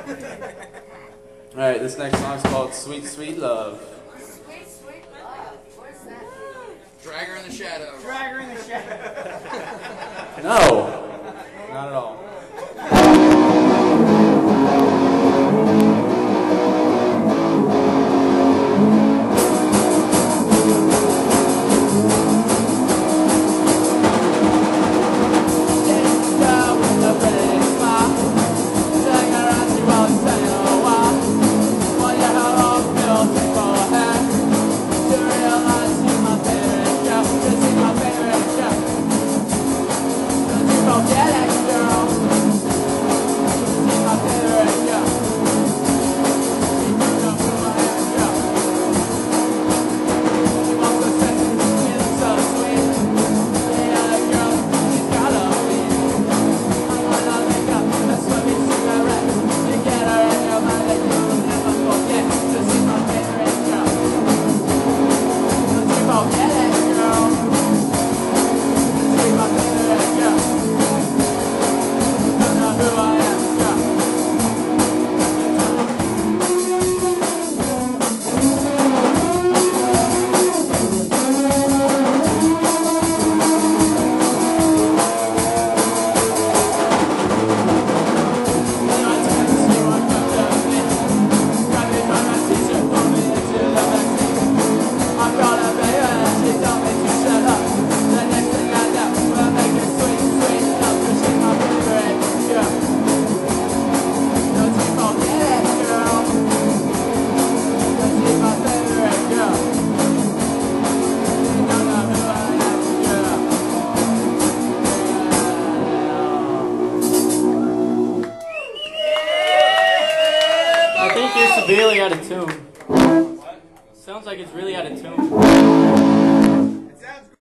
Alright, this next song's called Sweet Sweet Love. Sweet, sweet love. Where's that? Drag her in the shadows. Drag her in the shadows. No! Not at all. I think you're severely out of tune. Sounds like it's really out of tune.